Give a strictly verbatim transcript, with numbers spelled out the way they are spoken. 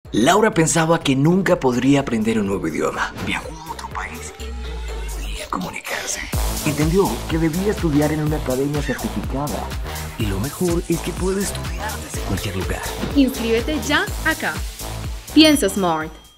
Laura pensaba que nunca podría aprender un nuevo idioma. Viajó a otro país y no podía comunicarse. Entendió que debía estudiar en una academia certificada. Y lo mejor es que puede estudiar desde cualquier lugar. Inscríbete ya acá. Piensa Smart.